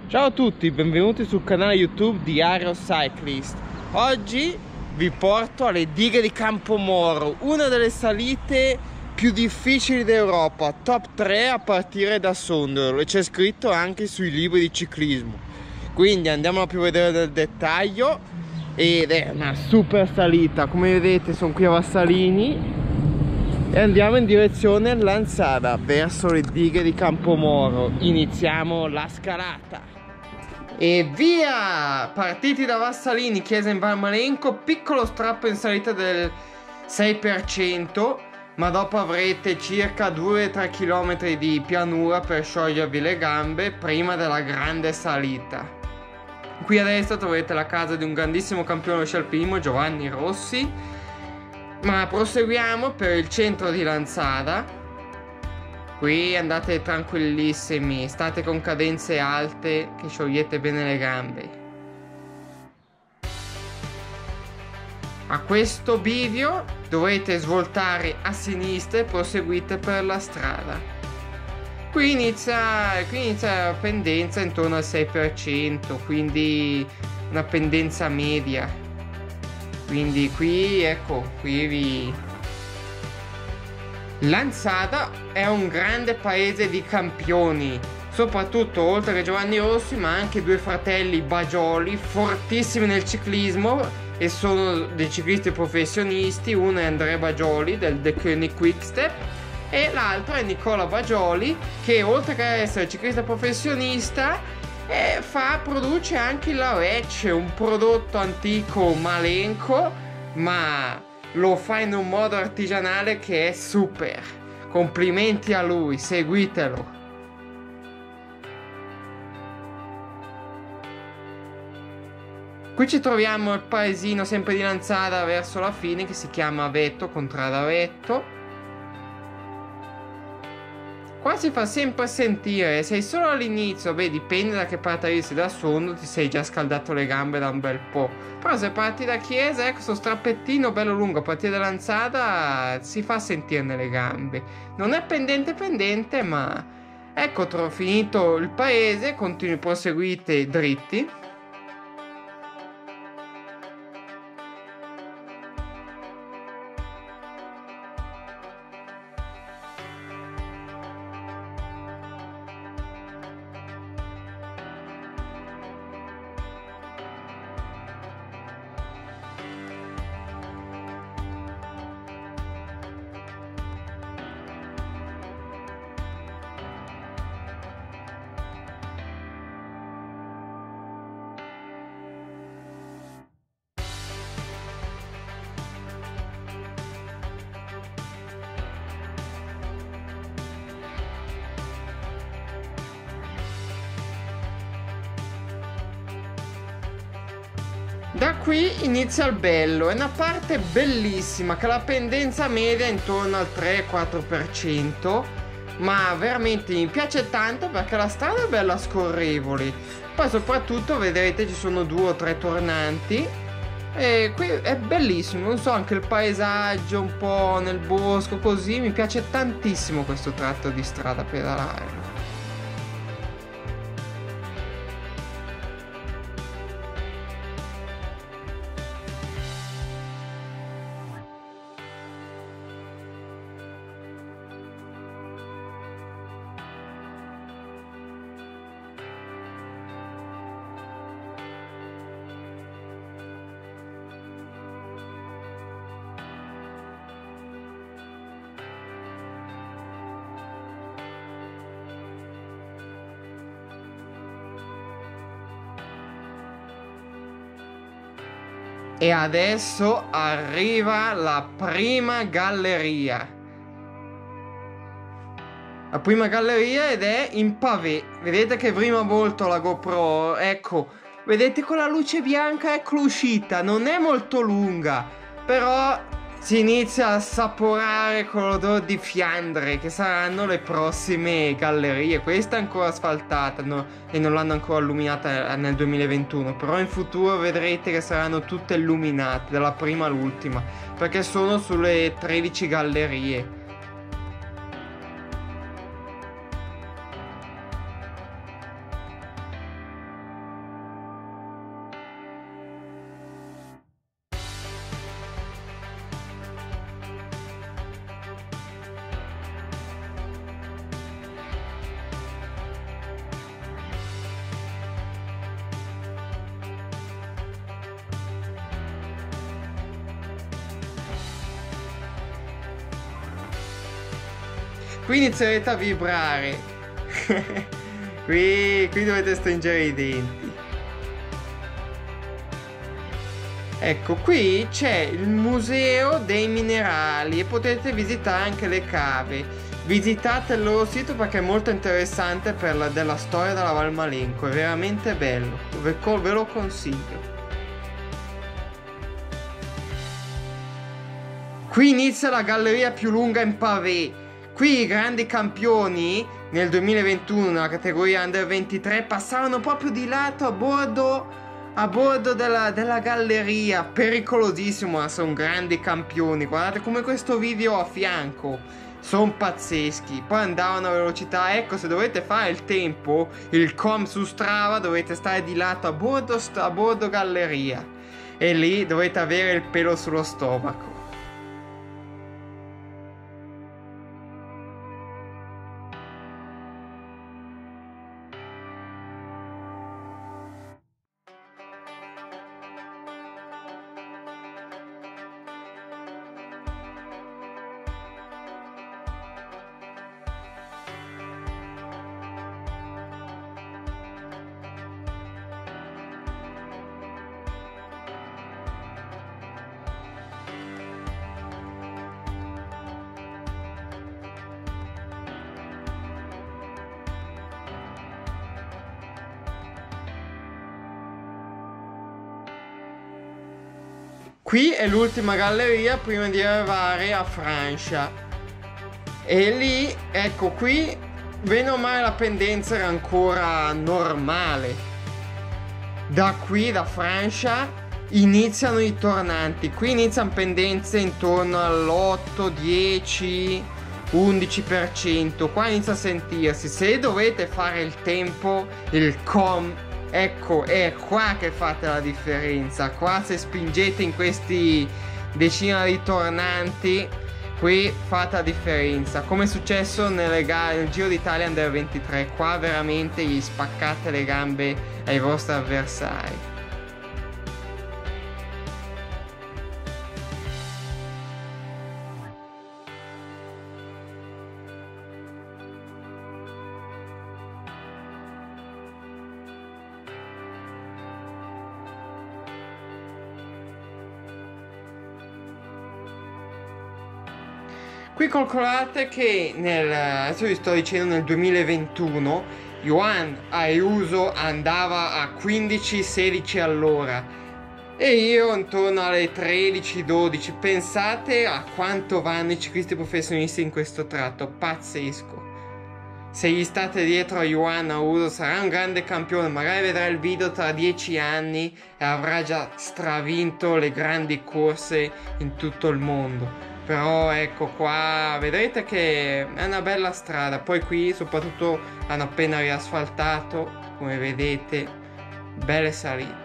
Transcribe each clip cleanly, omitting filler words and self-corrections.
Ciao a tutti, benvenuti sul canale YouTube di Aero Cyclist. Oggi vi porto alle dighe di Campomoro, una delle salite più difficili d'Europa, top 3 a partire da Sondrio, e c'è scritto anche sui libri di ciclismo. Quindi andiamo a più vedere nel dettaglio ed è una super salita. Come vedete sono qui a Vassalini e andiamo in direzione Lanzada verso le dighe di Campomoro. Iniziamo la scalata e via! Partiti da Vassalini, chiesa in Valmalenco, piccolo strappo in salita del 6%, ma dopo avrete circa 2-3 km di pianura per sciogliervi le gambe prima della grande salita. Qui a destra troverete la casa di un grandissimo campione scialpismo, Giovanni Rossi. Ma proseguiamo per il centro di Lanzada. Qui andate tranquillissimi, state con cadenze alte che sciogliete bene le gambe. A questo bivio dovete svoltare a sinistra e proseguite per la strada. Qui inizia la pendenza intorno al 6%, quindi una pendenza media. Quindi qui, ecco, Lanzada è un grande paese di campioni, soprattutto oltre che Giovanni Rossi, ma anche due fratelli Bagioli, fortissimi nel ciclismo e sono dei ciclisti professionisti. Uno è Andrea Bagioli del The Koenig Quickstep e l'altro è Nicola Bagioli, che oltre che essere ciclista professionista produce anche la Lecce, un prodotto antico malenco, ma lo fa in un modo artigianale che è super. Complimenti a lui, seguitelo. Qui ci troviamo il paesino sempre di Lanzada verso la fine, che si chiama Avetto, contrada Avetto. Qua si fa sempre sentire, sei solo all'inizio, beh, dipende da che parte arrivi. Da Sondrio ti sei già scaldato le gambe da un bel po'. Però se parti da Chiesa, ecco, sto strappettino bello lungo a partire da Lanzada si fa sentire nelle gambe. Non è pendente, ma ecco, finito il paese, proseguite dritti. Da qui inizia il bello, è una parte bellissima che la pendenza media è intorno al 3-4%, ma veramente mi piace tanto perché la strada è bella scorrevole. Poi soprattutto vedrete ci sono 2 o 3 tornanti e qui è bellissimo, non so, anche il paesaggio un po' nel bosco così, mi piace tantissimo questo tratto di strada pedalare. E adesso arriva la prima galleria. La prima galleria ed è in pavé. Vedete che prima volto la GoPro, ecco, vedete con la luce bianca, ecco l'uscita, non è molto lunga, però si inizia a assaporare con l'odore di Fiandre, che saranno le prossime gallerie. Questa è ancora asfaltata, no? E non l'hanno ancora illuminata nel 2021, però in futuro vedrete che saranno tutte illuminate dalla prima all'ultima, perché sono sulle 13 gallerie. qui inizierete a vibrare. qui dovete stringere i denti. Ecco, qui c'è il museo dei minerali e potete visitare anche le cave. Visitate il loro sito perché è molto interessante della storia della Val Malenco, è veramente bello, ve lo consiglio. Qui inizia la galleria più lunga in pavé. Qui i grandi campioni nel 2021 nella categoria Under 23 passavano proprio di lato a bordo della galleria. Pericolosissimo, ma sono grandi campioni. Guardate come questo video a fianco, sono pazzeschi. Poi andavano a velocità. Ecco, se dovete fare il tempo, il com su Strava, dovete stare di lato a bordo galleria, e lì dovete avere il pelo sullo stomaco. Qui è l'ultima galleria prima di arrivare a Francia. E lì, ecco, qui bene o male la pendenza era ancora normale. Da qui, da Francia, iniziano i tornanti. Qui iniziano pendenze intorno all'8, 10, 11%. Qua inizia a sentirsi. Se dovete fare il tempo, il com, ecco, è qua che fate la differenza. Qua se spingete in questi decina di tornanti, qui fate la differenza. Come è successo nelle gare, nel Giro d'Italia Under 23. Qua veramente gli spaccate le gambe ai vostri avversari. Qui calcolate che adesso vi sto dicendo nel 2021 Johan Ayuso andava a 15-16 all'ora e io intorno alle 13-12. Pensate a quanto vanno i ciclisti professionisti in questo tratto, pazzesco. Se gli state dietro a Johan Ayuso sarà un grande campione, magari vedrà il video tra 10 anni e avrà già stravinto le grandi corse in tutto il mondo. Però ecco qua, vedrete che è una bella strada. Poi qui soprattutto hanno appena riasfaltato, come vedete, belle salite.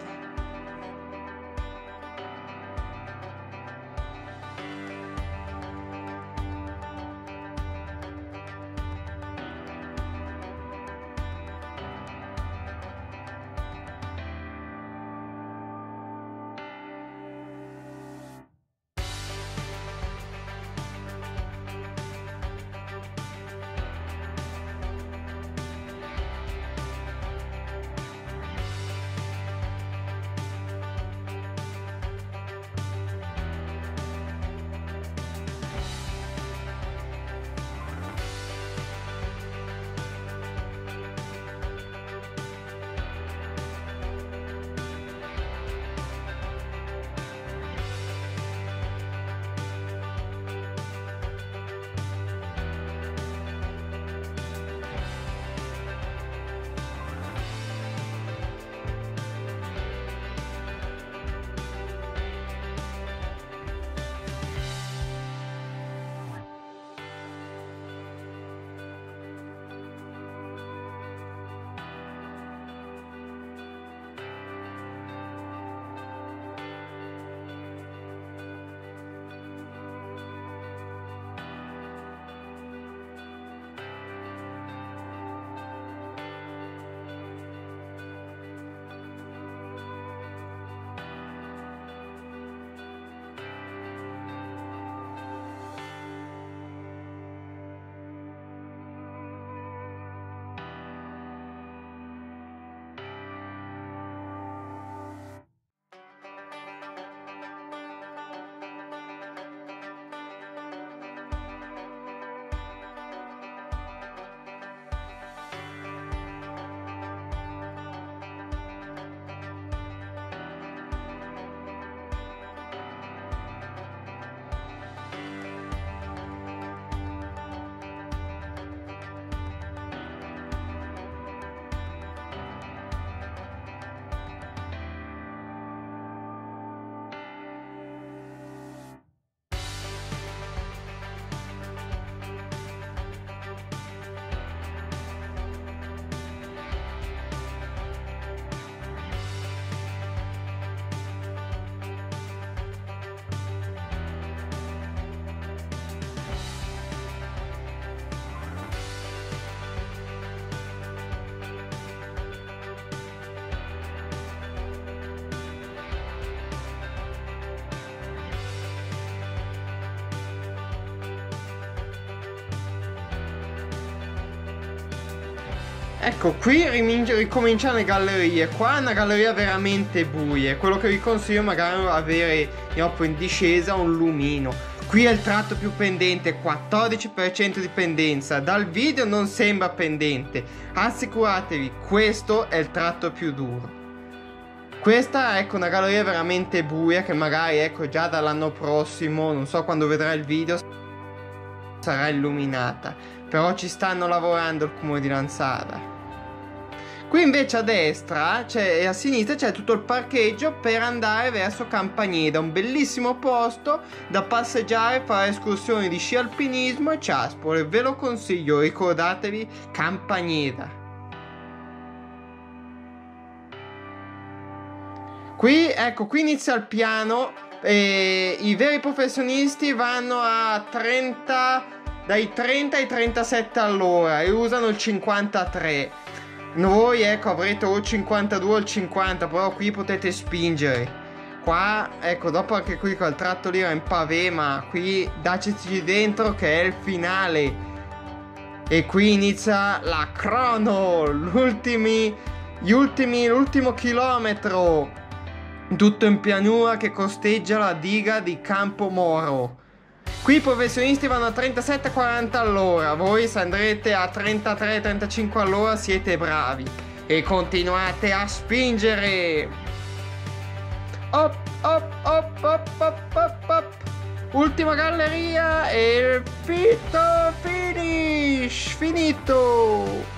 Ecco, qui ricominciano le gallerie. Qua è una galleria veramente buia. Quello che vi consiglio magari è avere proprio in discesa un lumino. Qui è il tratto più pendente, 14% di pendenza. Dal video non sembra pendente. Assicuratevi, questo è il tratto più duro. Questa, ecco, una galleria veramente buia che magari, ecco, già dall'anno prossimo, non so quando vedrai il video, sarà illuminata. Però ci stanno lavorando il comune di Lanzada. Qui invece a destra e a sinistra c'è tutto il parcheggio per andare verso Campagneda, un bellissimo posto da passeggiare, fare escursioni di sci alpinismo e ciaspole. Ve lo consiglio, ricordatevi Campagneda. Qui, ecco, qui inizia il piano e i veri professionisti vanno a dai 30 ai 37 all'ora e usano il 53. Voi, ecco, avrete o il 52 o il 50, però qui potete spingere. Qua, ecco, dopo anche qui col tratto lì era in pavé, ma qui daceci dentro che è il finale. E qui inizia la crono, l'ultimo chilometro. Tutto in pianura che costeggia la diga di Campomoro. Qui i professionisti vanno a 37-40 all'ora, voi se andrete a 33-35 all'ora siete bravi e continuate a spingere. Op, op, op, op, op, op, op. Ultima galleria e il finish, finito.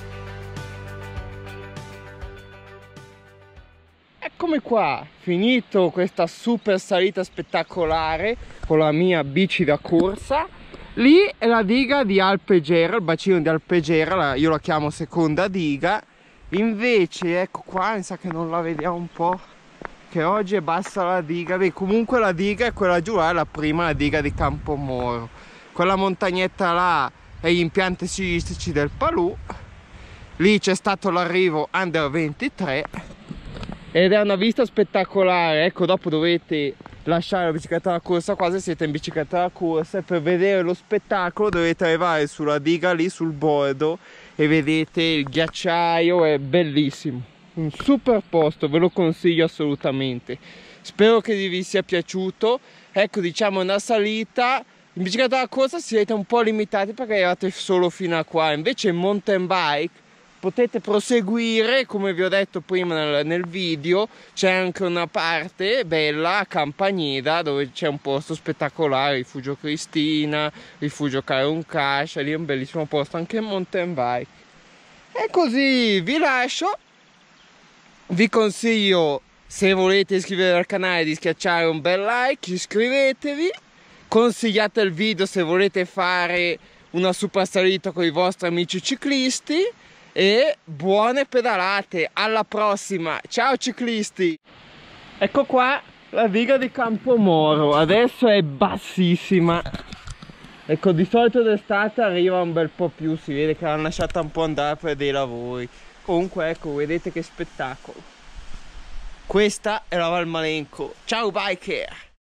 Eccomi qua, finito questa super salita spettacolare con la mia bici da corsa. Lì è la diga di Alpegera, il bacino di Alpegera, io la chiamo seconda diga. Invece ecco qua, mi sa che non la vediamo un po', che oggi è bassa la diga. Beh, comunque la diga è quella giù là, è la prima, la diga di Campomoro. Quella montagnetta là è gli impianti sciistici del Palù. Lì c'è stato l'arrivo Under 23 ed è una vista spettacolare. Ecco, dopo dovete lasciare la bicicletta da corsa qua se siete in bicicletta da corsa, e per vedere lo spettacolo dovete arrivare sulla diga lì sul bordo e vedete il ghiacciaio, è bellissimo, un super posto, ve lo consiglio assolutamente. Spero che vi sia piaciuto. Ecco, diciamo una salita in bicicletta da corsa siete un po' limitati perché arrivate solo fino a qua, invece in mountain bike potete proseguire, come vi ho detto prima nel video. C'è anche una parte bella a Campagneda dove c'è un posto spettacolare, Rifugio Cristina, Rifugio Caruncascia, lì è un bellissimo posto anche in mountain bike. E così vi lascio, vi consiglio, se volete iscrivervi al canale, di schiacciare un bel like, iscrivetevi, consigliate il video se volete fare una super salita con i vostri amici ciclisti. E buone pedalate, alla prossima, ciao ciclisti! Ecco qua la diga di Campomoro, adesso è bassissima. Ecco, di solito d'estate arriva un bel po' più, si vede che l'hanno lasciata un po' andare per dei lavori. Comunque ecco, vedete che spettacolo. Questa è la Val Malenco, ciao biker!